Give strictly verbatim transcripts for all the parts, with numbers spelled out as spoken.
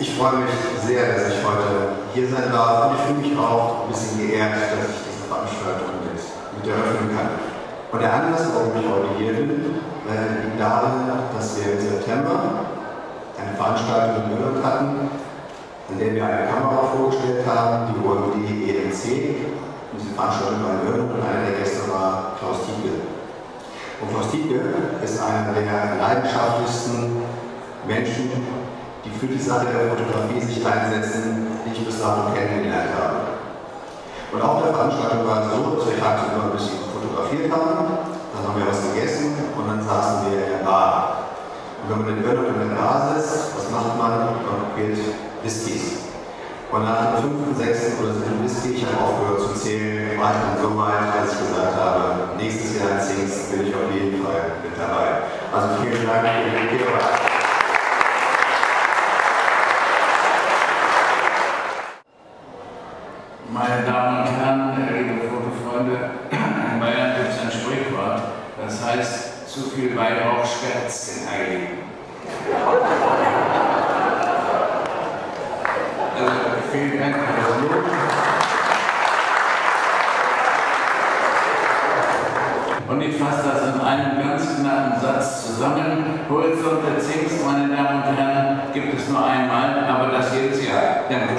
Ich freue mich sehr, dass ich heute hier sein darf und ich fühle mich auch ein bisschen geehrt, dass ich diese Veranstaltung mit, mit eröffnen kann. Und der Anlass, warum ich heute hier bin, äh, liegt darin, dass wir im September eine Veranstaltung in Irland hatten, in der wir eine Kamera vorgestellt haben, die O M D E N C. Diese Veranstaltung war in Irland und einer der Gäste war Klaus Tiedtke. Und Klaus Tiedtke ist einer der leidenschaftlichsten Menschen, die für die Sache der Fotografie sich einsetzen, die ich bis dato kennengelernt habe. Und auch der Veranstaltung war es so, dass wir tagsüber ein bisschen fotografiert haben, dann haben wir was gegessen und dann saßen wir in der Bar. Und wenn man in Irland in der Bar sitzt, was macht man? Man probiert Whiskys. Und nach dem fünften, sechsten oder siebten Whisky, ich habe aufgehört zu zählen, war ich dann so weit, dass ich gesagt habe, nächstes Jahr in Zingst bin ich auf jeden Fall mit dabei. Also vielen Dank für die Gelegenheit. Meine Damen und Herren, liebe Fotofreunde, in Bayern gibt es ein Sprichwort, das heißt, zu viel Weihrauch schwärzt den Heiligen. Also, vielen Dank für das Lob. Und ich fasse das in einem ganz knappen Satz zusammen. Horizont der Zingst, meine Damen und Herren, gibt es nur einmal, aber das jedes Jahr. Danke.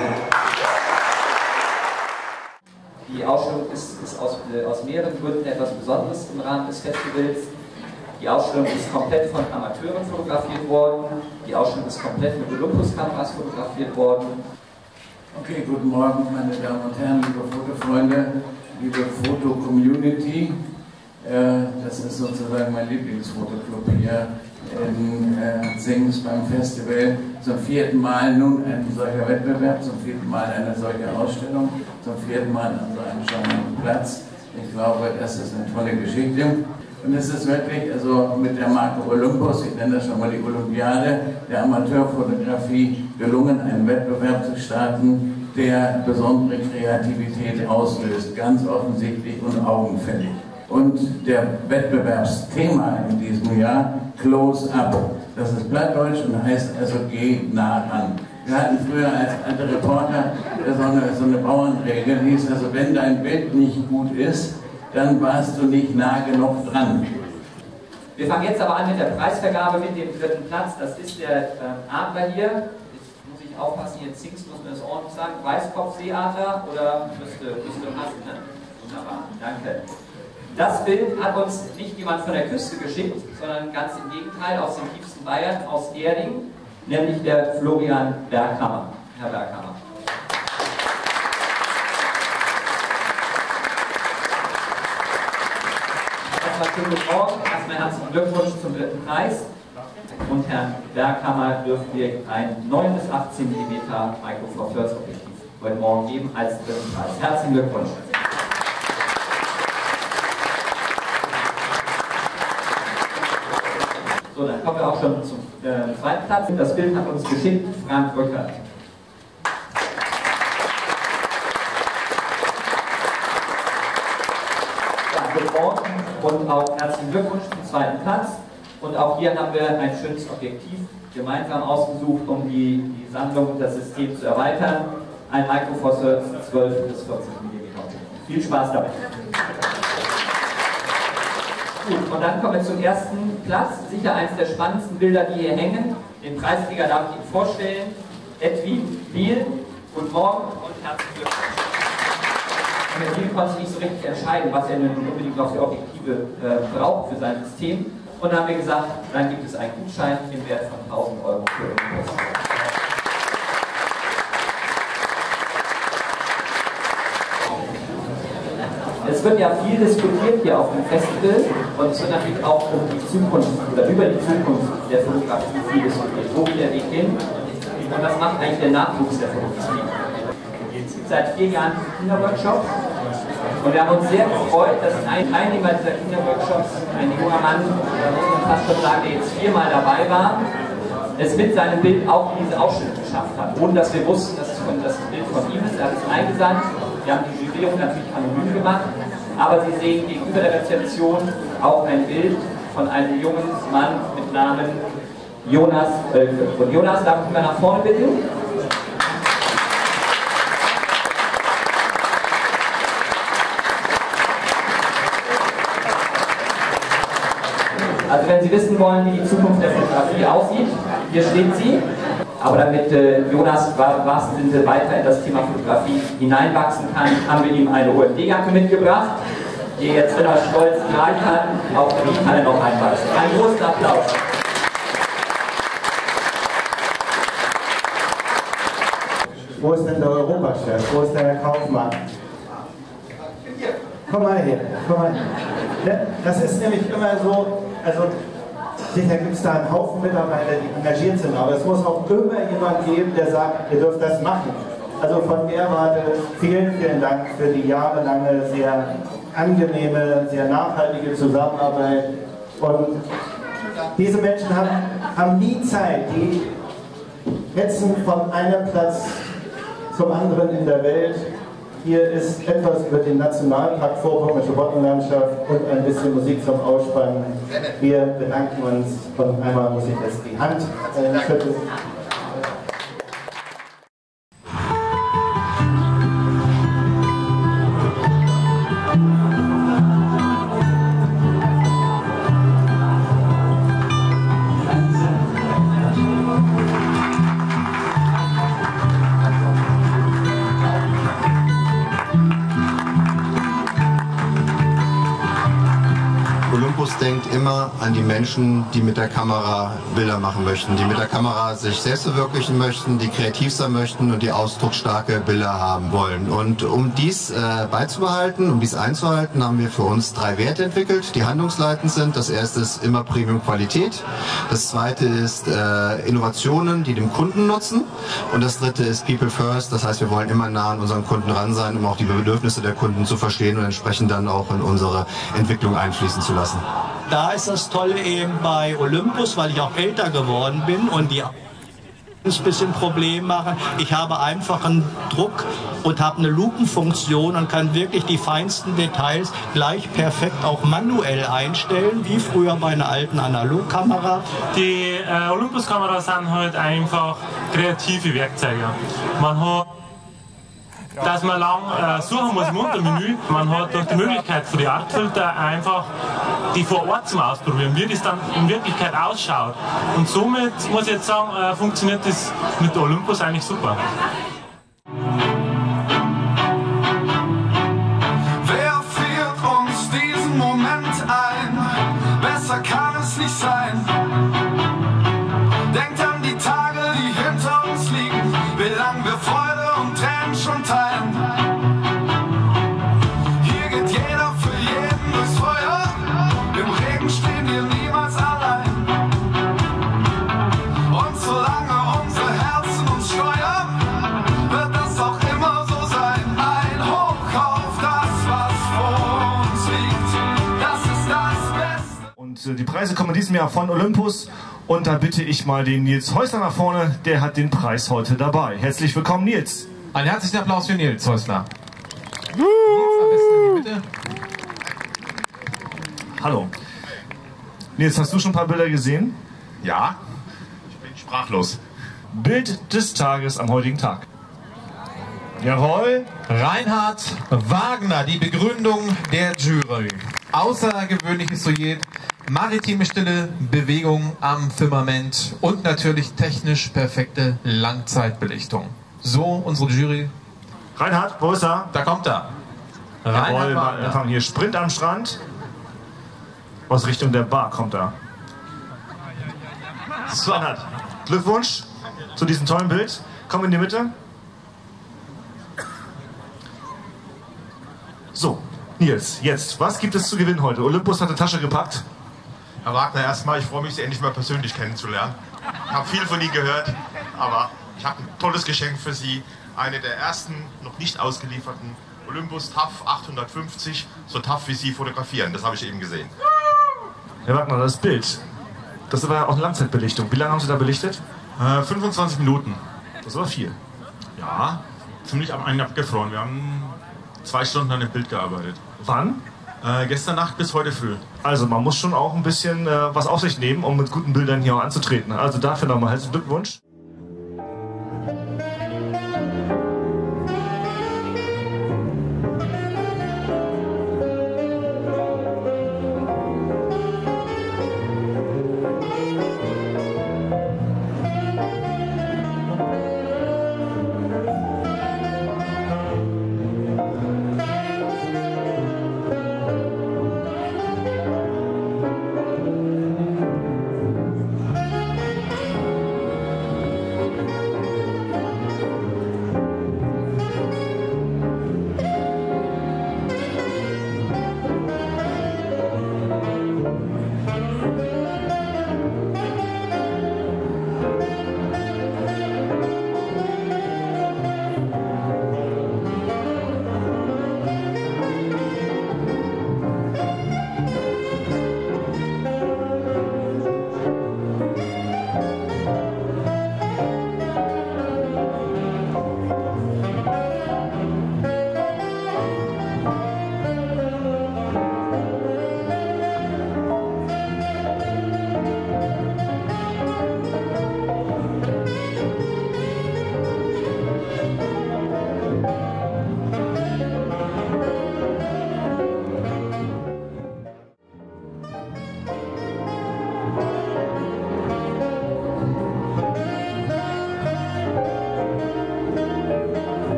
Die Ausstellung ist, ist aus, äh, aus mehreren Gründen etwas Besonderes im Rahmen des Festivals. Die Ausstellung ist komplett von Amateuren fotografiert worden. Die Ausstellung ist komplett mit Olympus-Kameras fotografiert worden. Okay, guten Morgen, meine Damen und Herren, liebe Fotofreunde, liebe Foto-Community. Äh, das ist sozusagen mein Lieblingsfotoclub hier in äh, Zingst beim Festival. Zum vierten Mal nun ein solcher Wettbewerb, zum vierten Mal eine solche Ausstellung, zum vierten Mal an so einem charmanten Platz. Ich glaube, das ist eine tolle Geschichte. Und es ist wirklich, also mit der Marke Olympus, ich nenne das schon mal die Olympiade, der Amateurfotografie gelungen, einen Wettbewerb zu starten, der besondere Kreativität auslöst, ganz offensichtlich und augenfällig. Und der Wettbewerbsthema in diesem Jahr, Close Up. Das ist Plattdeutsch und heißt also geh nah ran. Wir hatten früher als alte Reporter so eine, so eine Bauernregel, die hieß also, wenn dein Bild nicht gut ist, dann warst du nicht nah genug dran. Wir fangen jetzt aber an mit der Preisvergabe mit dem dritten Platz. Das ist der äh, Adler hier. Jetzt muss ich aufpassen, hier in Zingst muss man das ordentlich sagen. Weißkopfseeadler oder müsste, müsste passen, ne? Wunderbar, danke. Das Bild hat uns nicht jemand von der Küste geschickt, sondern ganz im Gegenteil aus dem tiefsten Bayern, aus Erding, nämlich der Florian Berghammer. Herr Berghammer. Erstmal schönen guten Morgen, erstmal herzlichen Glückwunsch zum dritten Preis. Und Herrn Berghammer dürfen wir ein neun bis achtzehn Millimeter Micro Four Thirds Objektiv heute Morgen geben als dritten Preis. Herzlichen Glückwunsch. So, dann kommen wir auch schon zum äh, zweiten Platz. Das Bild hat uns geschickt Frank Rückert. Ja, guten Morgen und auch herzlichen Glückwunsch zum zweiten Platz. Und auch hier haben wir ein schönes Objektiv gemeinsam ausgesucht, um die, die Sammlung und das System zu erweitern. Ein Micro Four Thirds zwölf bis vierzig Millimeter. Viel Spaß dabei. Gut, und dann kommen wir zum ersten Platz. Sicher eines der spannendsten Bilder, die hier hängen. Den Preisträger darf ich Ihnen vorstellen. Edwin Biel. Guten Morgen und herzlichen Glückwunsch. Und mit Biel konnte sich nicht so richtig entscheiden, was er nun unbedingt auf die Objektive äh, braucht für sein System. Und dann haben wir gesagt, dann gibt es einen Gutschein im Wert von tausend Euro für Olympus. Es wird ja viel diskutiert hier auf dem Festival und es wird natürlich auch um die Zukunft oder über die Zukunft der Fotografie viel diskutiert. Wo geht der Weg hin und was macht eigentlich der Nachwuchs der Fotografie? Es gibt seit vier Jahren Kinderworkshops und wir haben uns sehr gefreut, dass ein Teilnehmer dieser Kinderworkshops, ein junger Mann, da muss man fast schon sagen, der jetzt viermal dabei war, es mit seinem Bild auch in diese Ausstellung geschafft hat, ohne dass wir wussten, dass es das Bild von ihm ist. Er hat es eingesandt. Wir haben die Jurierung natürlich anonym gemacht, aber Sie sehen gegenüber der Rezeption auch ein Bild von einem jungen Mann mit Namen Jonas Oelke. Und Jonas, darf ich mal nach vorne bitten? Also wenn Sie wissen wollen, wie die Zukunft der Fotografie aussieht, hier steht sie. Aber damit äh, Jonas im wahrsten Sinne weiter in das Thema Fotografie hineinwachsen kann, haben wir ihm eine O M D-Jacke mitgebracht, die er jetzt immer stolz tragen kann. Auch die kann er noch einwachsen. Einen großen Applaus. Wo ist denn der Europachef? Wo ist der Herr Kaufmann? Komm mal her, komm mal her. Das ist nämlich immer so, also sicher gibt es da einen Haufen Mitarbeiter, die engagiert sind, aber es muss auch immer jemand geben, der sagt, ihr dürft das machen. Also von der Warte vielen, vielen Dank für die jahrelange, sehr angenehme, sehr nachhaltige Zusammenarbeit. Und diese Menschen haben, haben nie Zeit, die hetzen von einem Platz zum anderen in der Welt. Hier ist etwas über den Nationalpark Vorpommersche Boddenlandschaft und ein bisschen Musik zum Ausspannen. Wir bedanken uns und einmal muss ich jetzt die Hand äh, schütteln. Olympus denkt immer an die Menschen, die mit der Kamera Bilder machen möchten, die mit der Kamera sich selbst verwirklichen möchten, die kreativ sein möchten und die ausdrucksstarke Bilder haben wollen. Und um dies äh, beizubehalten, um dies einzuhalten, haben wir für uns drei Werte entwickelt, die handlungsleitend sind. Das erste ist immer Premium-Qualität, das zweite ist äh, Innovationen, die dem Kunden nutzen und das dritte ist People First, das heißt, wir wollen immer nah an unseren Kunden ran sein, um auch die Bedürfnisse der Kunden zu verstehen und entsprechend dann auch in unsere Entwicklung einfließen zu lassen. Da ist das Tolle eben bei Olympus, weil ich auch älter geworden bin und die ein bisschen Problem machen. Ich habe einfach einen Druck und habe eine Lupenfunktion und kann wirklich die feinsten Details gleich perfekt auch manuell einstellen, wie früher bei einer alten Analogkamera. Die äh, Olympus-Kameras sind halt einfach kreative Werkzeuge. Man hat dass man lang äh, suchen muss im Untermenü. Man hat durch die Möglichkeit von den Artfilter einfach die vor Ort zum Ausprobieren, wie das dann in Wirklichkeit ausschaut. Und somit muss ich jetzt sagen, äh, funktioniert das mit der Olympus eigentlich super. Wer führt uns diesen Moment ein? Besser kann es nicht sein. Denkt an die Tage, die hinter uns liegen, wie lange wir Freude und Tränen schon teilen. Hier geht jeder für jeden durchs Feuer, im Regen stehen wir niemals allein. Und solange unsere Herzen uns steuern, wird das auch immer so sein. Ein Hoch auf das, was vor uns liegt, das ist das Beste. Und äh, die Preise kommen in diesem Jahr von Olympus. Und da bitte ich mal den Nils Häusler nach vorne, der hat den Preis heute dabei. Herzlich willkommen, Nils. Einen herzlichen Applaus für Nils Häusler. Nils, am besten in die Mitte. Hallo. Nils, hast du schon ein paar Bilder gesehen? Ja, ich bin sprachlos. Bild des Tages am heutigen Tag. Jawohl. Reinhard Wagner, die Begründung der Jury. Außergewöhnliches Sujet, maritime Stille, Bewegung am Firmament und natürlich technisch perfekte Langzeitbelichtung. So unsere Jury. Reinhard, wo ist er? Da kommt er. Jawohl, wir fangen hier Sprint am Strand. Aus Richtung der Bar kommt er. So. Reinhard, Glückwunsch zu diesem tollen Bild. Komm in die Mitte. So, Nils, jetzt, was gibt es zu gewinnen heute? Olympus hat eine Tasche gepackt. Herr Wagner, erstmal, ich freue mich, Sie endlich mal persönlich kennenzulernen. Ich habe viel von Ihnen gehört, aber ich habe ein tolles Geschenk für Sie. Eine der ersten, noch nicht ausgelieferten Olympus T A F achthundertfünfzig, so tough wie Sie fotografieren. Das habe ich eben gesehen. Herr Wagner, das Bild, das war auch eine Langzeitbelichtung. Wie lange haben Sie da belichtet? Äh, fünfundzwanzig Minuten. Das war viel. Ja, ziemlich am einen abgefroren. Wir haben zwei Stunden an dem Bild gearbeitet. Wann? Äh, gestern Nacht bis heute früh. Also man muss schon auch ein bisschen äh, was auf sich nehmen, um mit guten Bildern hier auch anzutreten. Also dafür nochmal herzlichen Glückwunsch.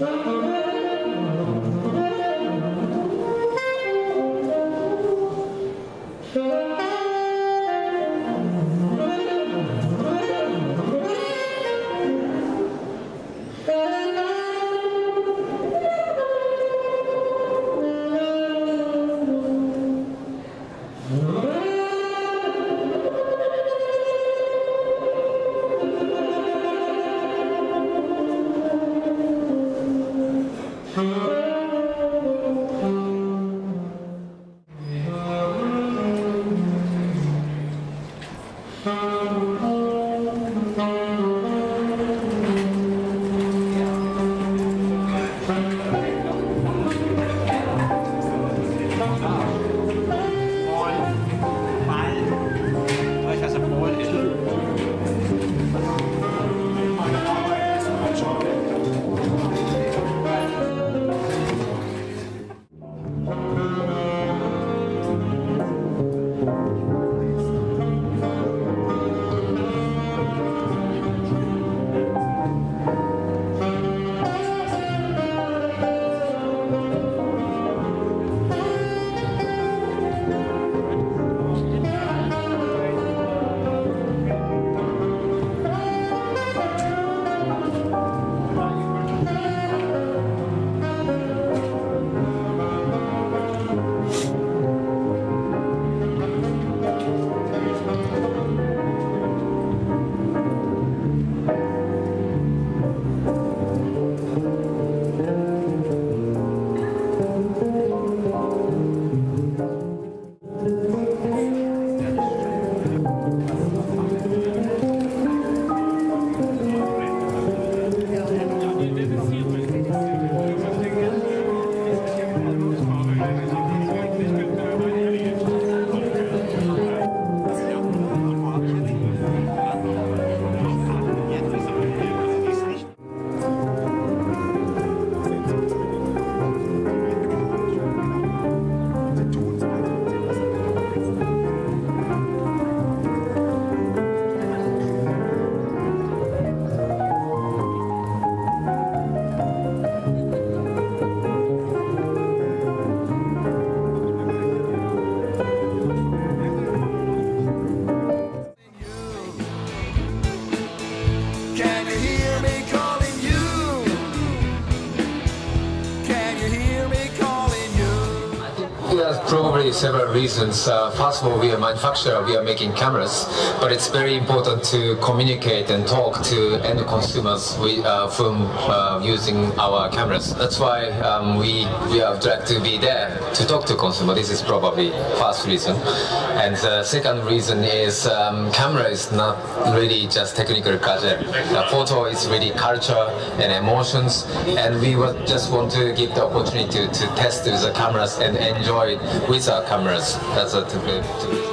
Probably several reasons. Uh, first of all, we are a manufacturer, we are making cameras, but it's very important to communicate and talk to end consumers we, uh, from uh, using our cameras. That's why um, we, we are glad to be there to talk to consumers. This is probably first reason. And the second reason is um, camera is not really just technical gadget. The photo is really culture and emotions, and we would just want to give the opportunity to, to test with the cameras and enjoy it with our cameras. That's a to, to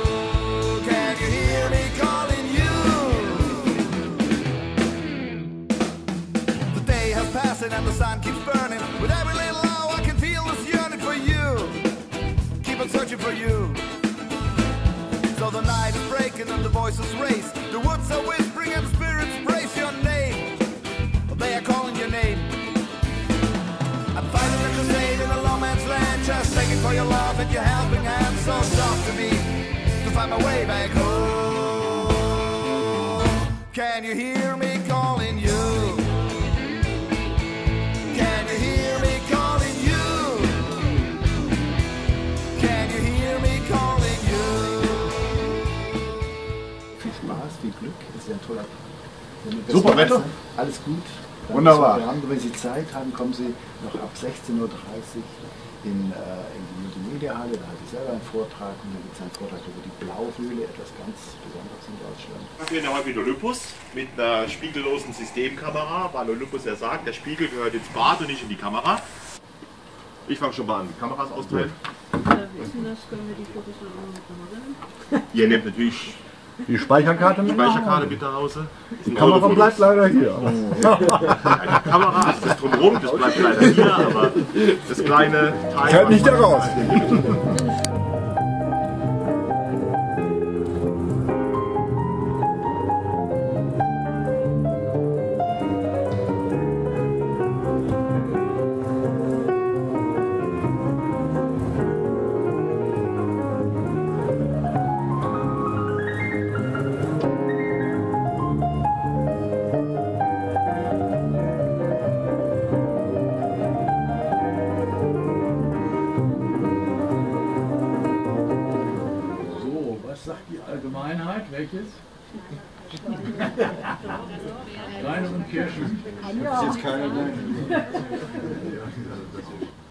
Can you hear me calling you? The day has passed and the sun keeps burning. With every little hour I can feel this yearning for you. Keep on searching for you. So the night is breaking and the voices race. The woods are whispering and the spirits praise your name. They are calling your name. I'm fighting a crusade in a low man's land, just begging for your love and your helping hand. So talk to me to find my way back home. Can you hear me calling you? Can you hear me calling you? Can you hear me calling you? Viel Spaß, viel Glück, das ist ja ein toller. Super Wetter. Alles gut. Wunderbar. Wenn Sie Zeit haben, kommen Sie noch ab sechzehn Uhr dreißig in, äh, in die Multimedia-Halle. Da halte ich selber einen Vortrag und dann gibt es einen Vortrag über die Blauföhle, etwas ganz Besonderes in Deutschland. Wir sind heute mit Olympus mit einer spiegellosen Systemkamera, weil Olympus ja sagt, der Spiegel gehört ins Bad und nicht in die Kamera. Ich fange schon mal an, die Kameras austeilen. Wie ist denn das? Können wir die Fotos dann auch noch machen? Ihr nehmt natürlich die Speicherkarte mit. Speicherkarte mit nach Hause. Die Kamera bleibt leider hier. Die Kamera, das drumherum, das bleibt leider hier, aber das kleine Teil. Fällt nicht da raus. welches? Weine und Kirschen. Das ist jetzt keine Weine.